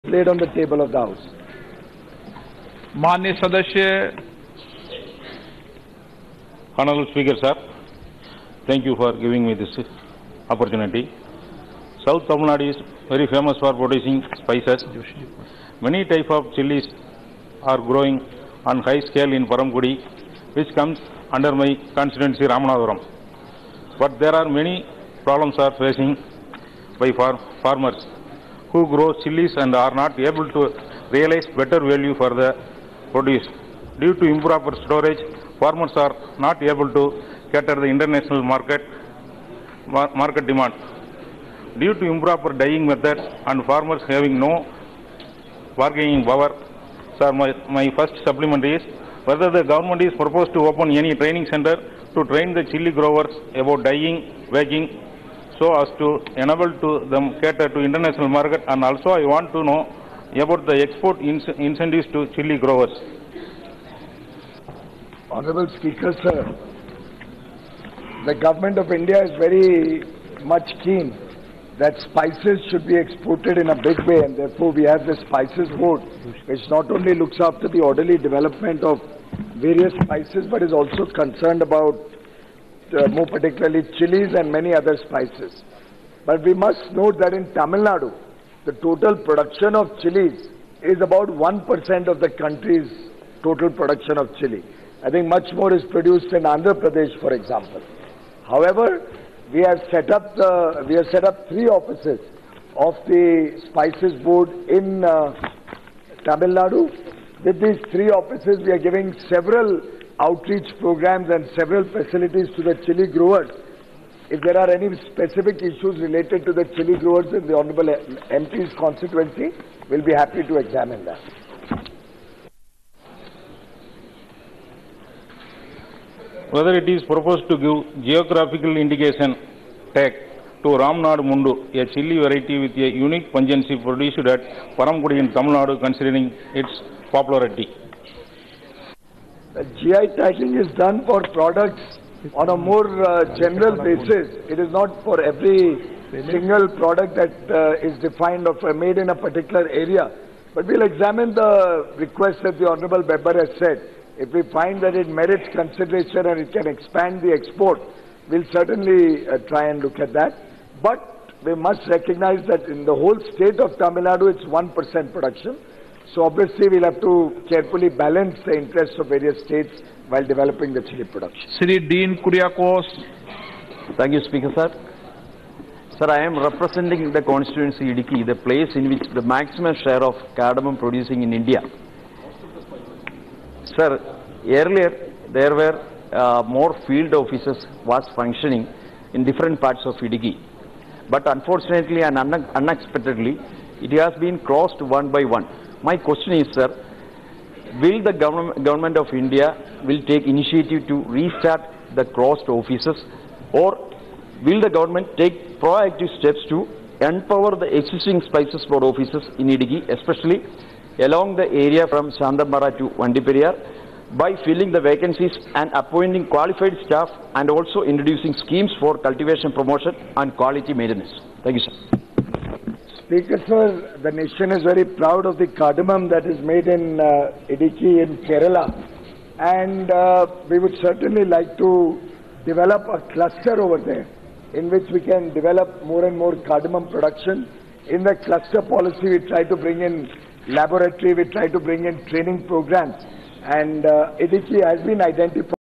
laid on the table of the House. माननीय सदस्य Honorable Speaker, sir, thank you for giving me this opportunity. South Tamil Nadu is very famous for producing spices. Many types of chilies are growing on high scale in Paramkudi, which comes under my constituency Ramanathapuram. But there are many problems are facing by farmers who grow chilies and are not able to realize better value for the produce. Due to improper storage, farmers are not able to cater the international market demand. Due to improper dyeing method and farmers having no bargaining power, sir, my first supplement is whether the government is proposed to open any training center to train the chili growers about dyeing, bagging, so as to enable to them cater to international market, and also I want to know about the export incentives to chili growers. Honorable Speaker, sir, the government of India is very much keen that spices should be exported in a big way, and therefore we have the Spices Board, which not only looks after the orderly development of various spices, but is also concerned about more particularly chilies and many other spices. But we must note that in Tamil Nadu, the total production of chilies is about 1% of the country's total production of chili. I think much more is produced in Andhra Pradesh, for example. However, we have set up 3 offices of the Spices Board in Tamil Nadu. With these 3 offices, we are giving several outreach programs and several facilities to the chili growers. If there are any specific issues related to the chili growers in the Honorable MP's constituency, we'll be happy to examine that. Whether it is proposed to give geographical indication tag to Ramnad Mundu, a chili variety with a unique pungency produced at Paramkudi in Tamil Nadu, considering its popularity. The GI tagging is done for products on a more general basis. It is not for every single product that is defined or made in a particular area. But we'll examine the request that the Honorable member has said. If we find that it merits consideration and it can expand the export, we'll certainly try and look at that. But we must recognize that in the whole state of Tamil Nadu, it's 1% production. So obviously, we'll have to carefully balance the interests of various states while developing the chili production. Sri Dean Kuriakose. Thank you, Speaker, sir. Sir, I am representing the constituency Idiki, the place in which the maximum share of cardamom producing in India. Sir, earlier there were more field offices was functioning in different parts of Idiki. But unfortunately and unexpectedly, it has been closed one by one. My question is, sir, will the government of India will take initiative to restart the closed offices, or will the government take proactive steps to empower the existing Spices Board offices in Idiki, especially along the area from Shandambara to Vandiperiyar, by filling the vacancies and appointing qualified staff, and also introducing schemes for cultivation promotion and quality maintenance? Thank you, sir. Speaker, sir, the nation is very proud of the cardamom that is made in Idiki in Kerala, and we would certainly like to develop a cluster over there in which we can develop more and more cardamom production. In the cluster policy, we try to bring in laboratory, we try to bring in training programs, and Idiki has been identified